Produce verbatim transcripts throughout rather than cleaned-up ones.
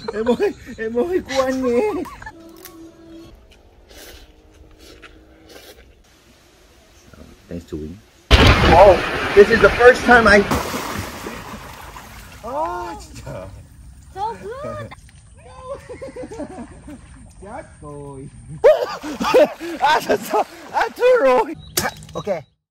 Em ơi, em ơi, của anh nè. Thanks to Wing. Oh, this is the first time I. Oh, 진짜. So good. Chết rồi. À, thật sao? À, thua rồi. Ok.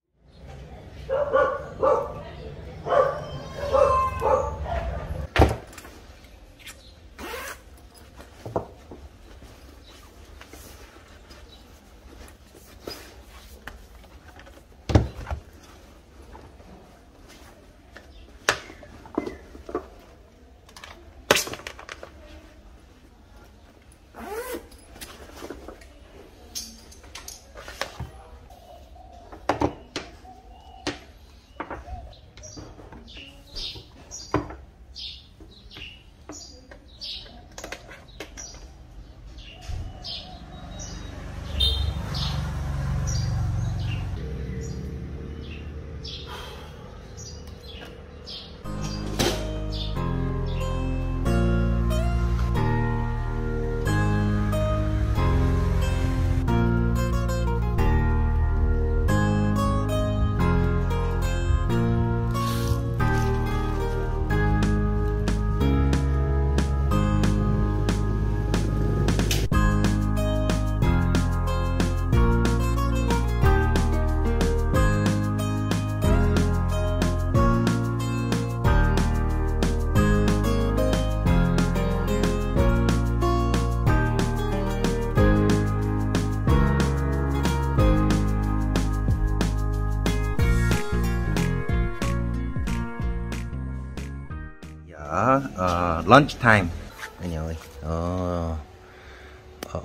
Uh, lunch time anh ơi. Ờ. Ờ.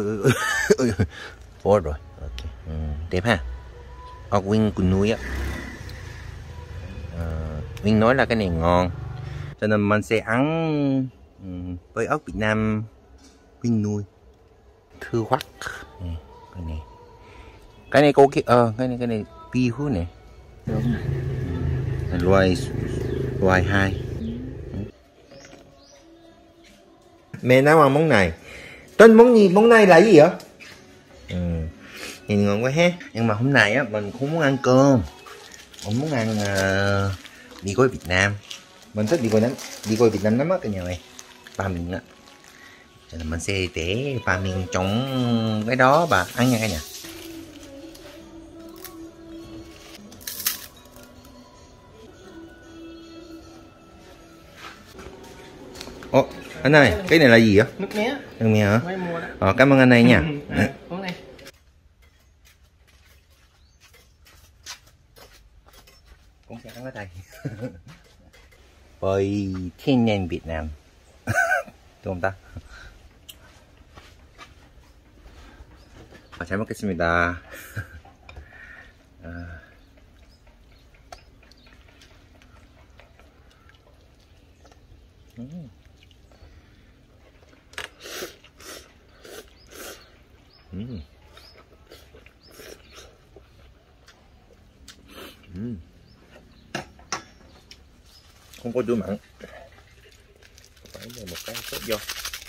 Ủa rồi. Ok. Ừ, đẹp ha. Ở Wing của nuôi á. Uh, Wing nói là cái này ngon, cho nên mình sẽ ăn um, với ớt Việt Nam Wing nuôi. Thư hoắc. Nè, cái này. Cái này cô kia ờ cái này cái này pi hú nè. Đúng rồi. Loài loài hai. Mẹ nấu ăn món này. Tên món gì? Món này là gì vậy? Ừ. Nhìn ngon quá ha. Nhưng mà hôm nay á mình không muốn ăn cơm. Mình muốn ăn uh, mì gói Việt Nam. Mình thích mì gói lắm, mì gói Việt Nam lắm á cả nhà ơi. Ba miệng á. Cho nên mình sẽ để ba miệng trong cái đó bà ăn nha cả nhà. Ồ, anh này, cái này là gì vậy? Nước mía. Nước mía hả? Mới mua đó. Ờ, cảm ơn anh này nha. À, uống đây. Cũng sẽ ăn ở đây. Bơi thiên nhiên Việt Nam. Đúng không ta? 아, 잘 먹겠습니다. 아. 음. 음. 음. Không có chua mặn. Phải một cái sốt vô.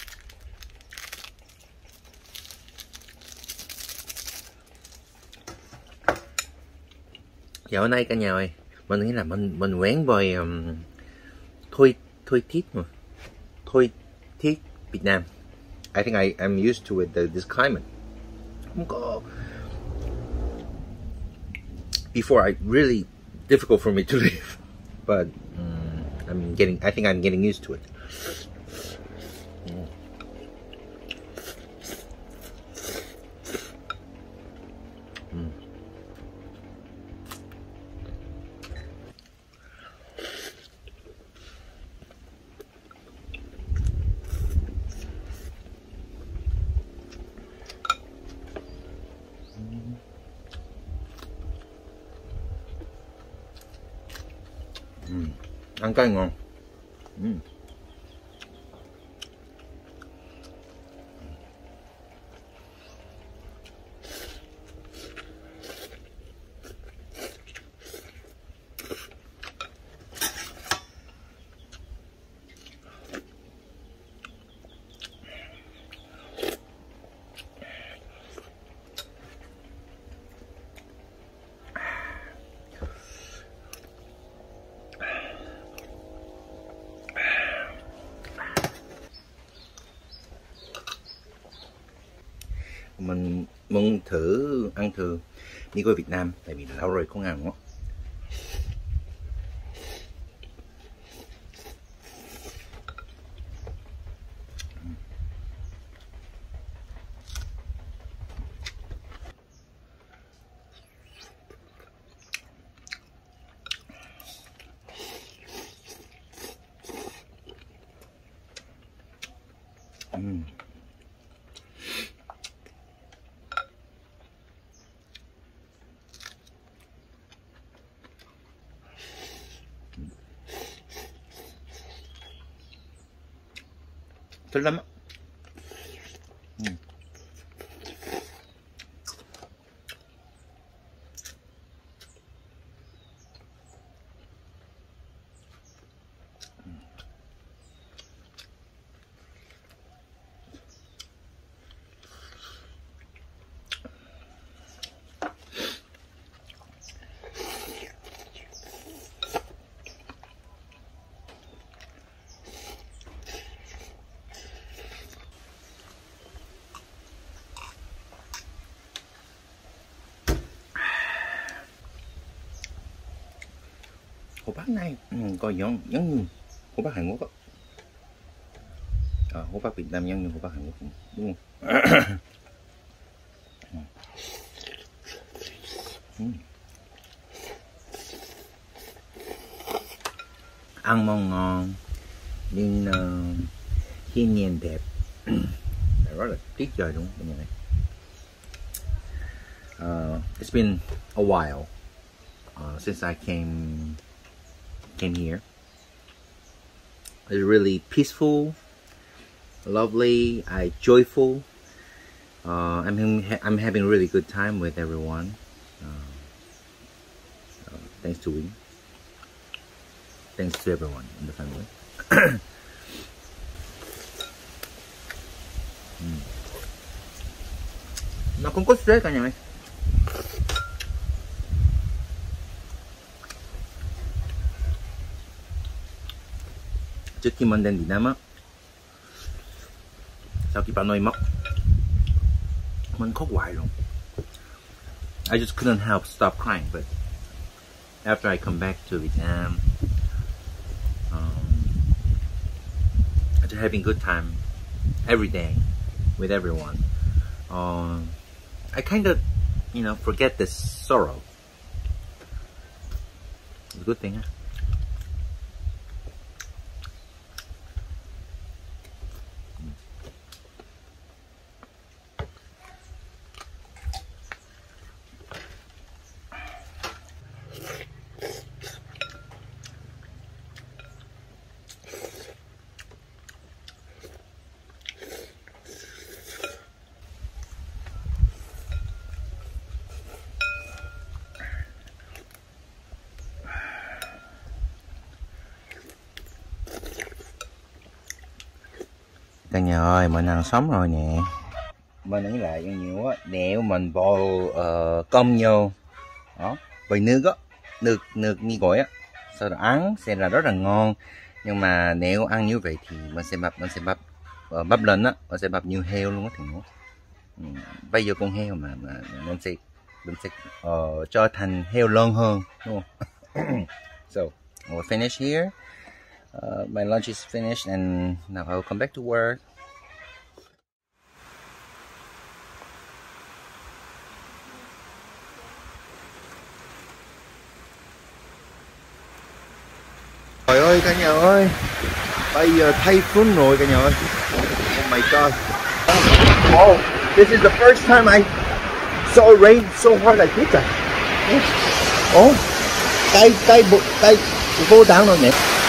Dạo nay cả nhà ơi, mình nghĩ là mình mình quen với um, thôi thôi thiết mà thôi thiết Việt Nam. I think I am used to it, the, this climate. Không có. Before I really difficult for me to live, but um, I'm getting. I think I'm getting used to it. Mm. Mm. 음, ăn cay ngon. 음. mình muốn thử ăn thử mì gói Việt Nam, tại vì lâu rồi không ăn đó. Mm. Thích lắm á. Mm. Hồ Bắc này ừ, coi giống giống như Hồ Bắc Hàn Quốc á. À, Hồ Bắc Việt Nam giống như Hồ Bắc Hàn Quốc đúng không? Ừ. Ăn món ngon nhưng uh, thiên nhiên đẹp. Rất là tiết trời đúng không? Này. Uh, it's been a while uh, since I came came here. It's really peaceful, lovely, I joyful. Uh, I'm I'm having a really good time with everyone. Uh, uh, thanks to Win. Thanks to everyone in the family. mm. Nó không có stress cả nhà ơi. Trước khi mình đến Việt Nam á, sau khi bà nội mất, mình khóc hoài luôn. I just couldn't help stop crying, but after I come back to Vietnam, um, after having a good time every day with everyone, uh, I kind of, you know, forget this sorrow. It's a good thing, huh? Cả nhà ơi, mình ăn sống rồi nè. Mình nghĩ lại nhiều á, nếu mình bỏ uh, cơm vô đó, với nước á, nước nước mì gói á, sau đó ăn sẽ là rất là ngon. Nhưng mà nếu ăn như vậy thì mình sẽ bắp, mình sẽ bắp uh, bắp lên á, mình sẽ bắp như heo luôn á thì nó. Ừ, bây giờ con heo mà, mà mình sẽ mình sẽ uh, trở thành heo lớn hơn, đúng không? So we'll finish here. Uh, my lunch is finished and now I'll come back to work. Trời ơi cả nhà ơi, bây giờ thay phun rồi cả nhà ơi. Oh my god. Oh, this is the first time I saw rain so hard like this. Oh, tay tay bộ tay vô đáng rồi nè.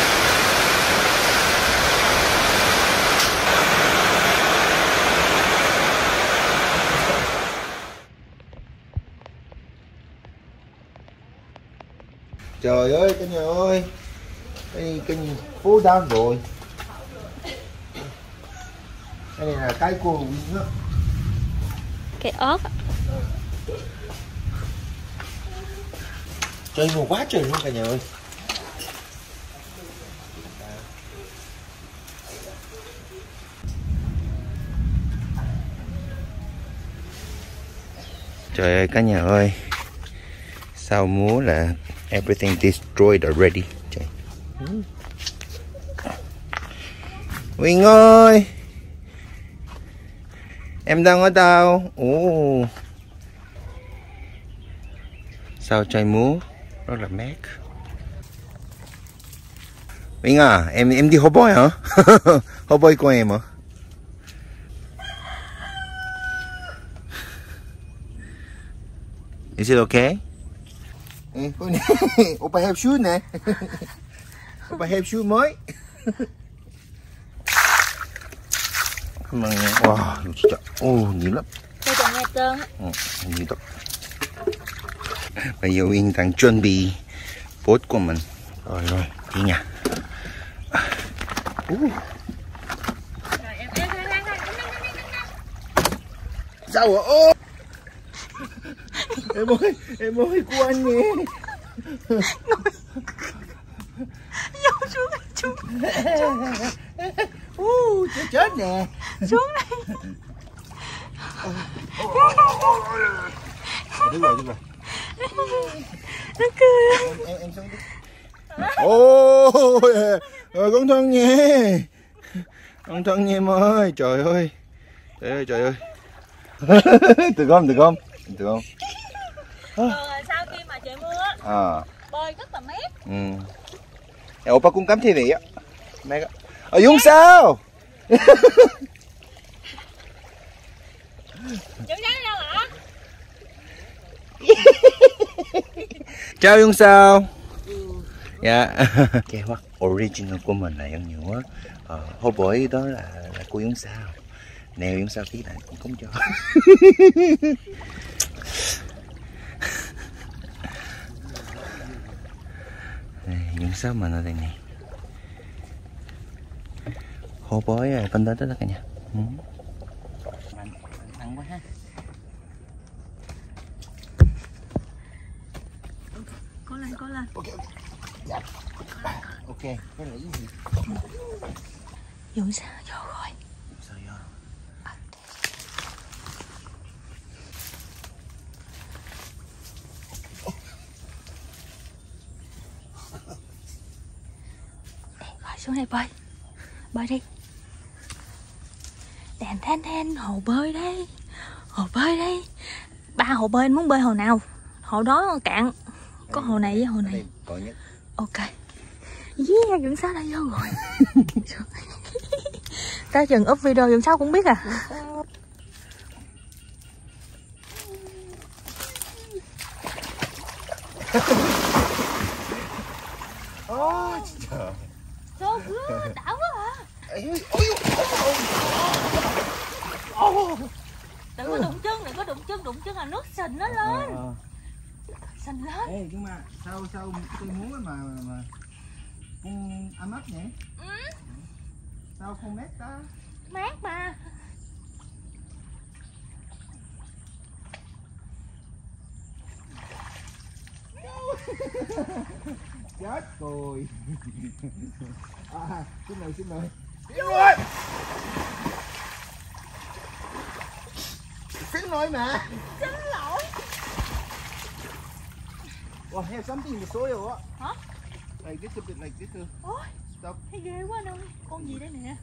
Trời ơi cả nhà ơi, đây cái phố đá rồi. Đây này là cái cô Win á. Cái ớt. Trời mùa quá trời luôn cả nhà ơi. Trời ơi cả nhà ơi, sao múa là everything destroyed already. Trời. Quyên ơi, em đang ở đâu? Ồ, sao trời múa rất là mát. Quyên à, em em đi hổ bơi hả? Hổ bơi của em hả? Is it okay? Ê, cô nè, oppa have shoes nè. Oppa have shoes mới. Wow, 진짜, 오, nhiều lắm. Đây còn nghe trơn á. Ừ, nhiều lắm. Bây giờ Uyên đang chuẩn bị bốt của mình. Rồi rồi, đi nha. Uh. Rồi em em em em Sao vậy? Ô. Em ơi, em ơi, của anh nè. Vô xuống đây, xuống. Uh, chết chết nè. Xuống đây. Đúng rồi, đúng rồi. Nó cười. Em em, em xuống đi. Ôi, rồi con thân nha. Con thân nha em ơi, trời ơi. Trời ơi, trời ơi. Được không, được không? Được không? Thường sau khi mà trời mưa á, À. bơi rất là mát. Ừ. Em oppa cũng cảm thấy vậy á. Mát á. Ở Dũng sao? Chú cháu đâu hả? Chào Dũng sao? Dạ. Cái hoắc original của mình là ăn nhiều á. Ờ, hổ bơi đó là là của Dũng sao. Nè Dũng sao tí này cũng không cho. Dũng sao mình ở đây nè. Hổ bơi bên đó đó cả nhà. Ừ. Nặng quá ha. Cố lên, cố lên. Ok, ok. Dạ. Ok, cái này cái gì? Dũng sao vô rồi. Sao vô? Rồi xuống đây bơi. Bơi đi. Đèn than than, hồ bơi đây. Hồ bơi đây. Ba hồ bơi, anh muốn bơi hồ nào? Hồ đó cạn. Có hồ này với hồ này. Có nhất. Ok. Yeah, Dũng sao đây vô rồi. Tới chừng up video Dũng sao cũng biết à. Ôi trời. So good, đã quá à. Đừng có đụng chân, đừng có đụng chân, đụng chân là nước sình nó lên. Sình lên. Ê, nhưng mà sao sao tôi muốn mà mà con ấm ấp nhỉ? Ừ. Sao không mát ta? Mát mà. Chết rồi. À, xin lỗi, xin lỗi. Xin lỗi. Xin lỗi mà. Xin lỗi. Well, have something in the soil á. Hả? Like this a bit like this. Ôi, Stop. thấy ghê quá anh ơi. Con gì đây nè?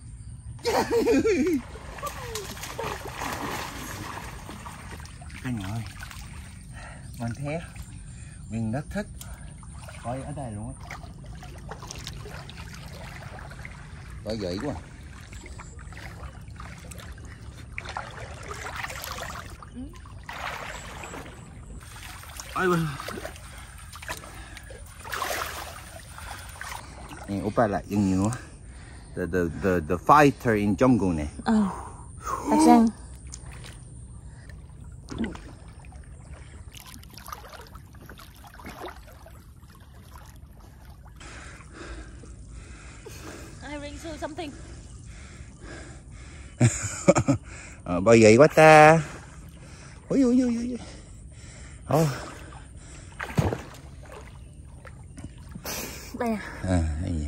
Cả nhà ơi, mình thế mình rất thích coi ở đây luôn á, coi vậy quá. Ừ. Ôi, nè oppa lại dừng nhiều á. The the the the fighter in jungle nè. Ờ. Thật ra I bring you something. Ờ, bao vậy quá ta. Ôi ôi ôi ôi. Oh. Đây nè. À, đây nè.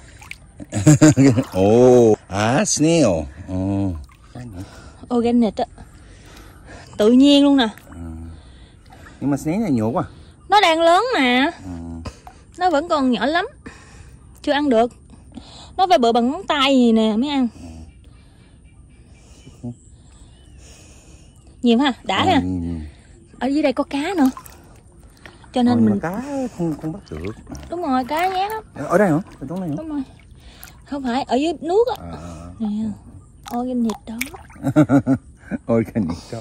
Ồ, à, snail. Ồ. Organic á. Tự nhiên luôn nè. À. Nhưng mà snake này nhổ quá. Nó đang lớn mà. Ừ. Nó vẫn còn nhỏ lắm. Chưa ăn được. Nó phải bự bằng ngón tay gì nè mới ăn. Ừ. Nhiều ha, đã ha. Ừ. Ở dưới đây có cá nữa. Cho nên Ôi, mình cá không không bắt được. Đúng rồi, cá nhát lắm. Ở đây hả? Ở trong này hả? Đúng rồi. Không phải, ở dưới nước á. À. Nè. Organic đó. Organic đó.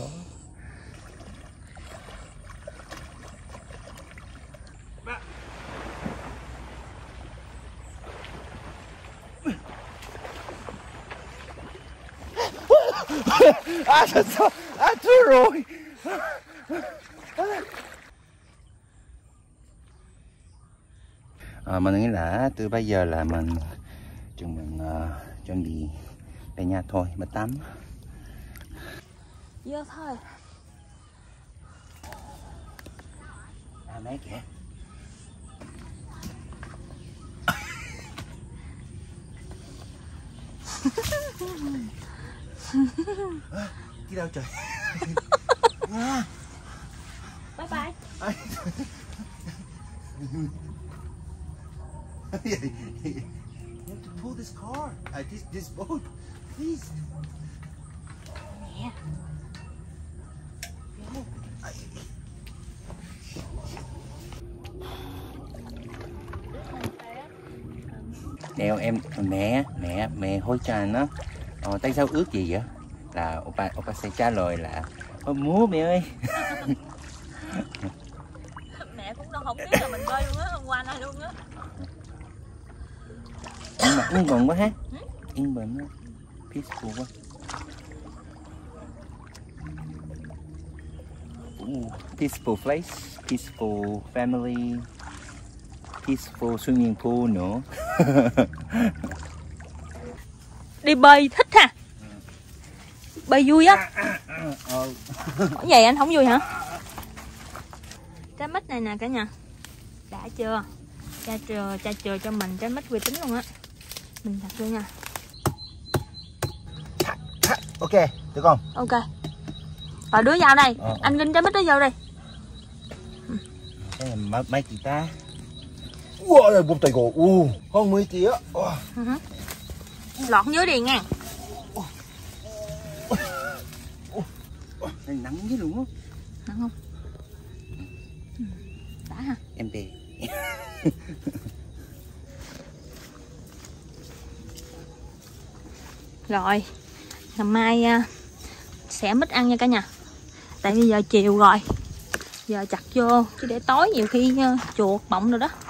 À thật sao? À thua rồi. À, mình nghĩ là từ bây giờ là mình chúng mình uh, chuẩn bị về nhà thôi, mà tắm. Vô thôi. À mấy kìa. Đi đâu trời? Bye bye. You have to pull this car, uh, this this boat, please. Nè. Đeo em mẹ mẹ mẹ hối cho nó. Ờ, tại sao ước gì vậy? Là oppa oppa sẽ trả lời là múa mẹ ơi. Mẹ cũng đâu không biết là mình bơi luôn á, hôm qua nay luôn á. Nhưng mà yên bình quá ha. Yên bình quá. Peaceful quá. Ooh, peaceful place, peaceful family, peaceful swimming pool nữa. Đi bơi thích ha. Bơi vui á. Cái vậy anh không vui hả? Trái mít này nè cả nhà. Đã chưa? Cha chừa, cha chừa cho mình trái mít uy tín luôn á. Mình đặt vô nha. Ok, được không? Ok. Rồi đứa vào đây, ờ. anh Vinh trái mít đó vô đây. Đây là mấy, mấy chị ta. Wow, đây bông tay gồ, uh, hơn mười kg. Uh. Uh-huh. Lọt dưới đi nha. Đây nắng với luôn á. Nắng không? Ừ. Đã ha. Em về. Rồi, ngày mai uh, sẽ mít ăn nha cả nhà. Tại bây giờ chiều rồi, giờ chặt vô chứ để tối nhiều khi uh, chuột bọng rồi đó.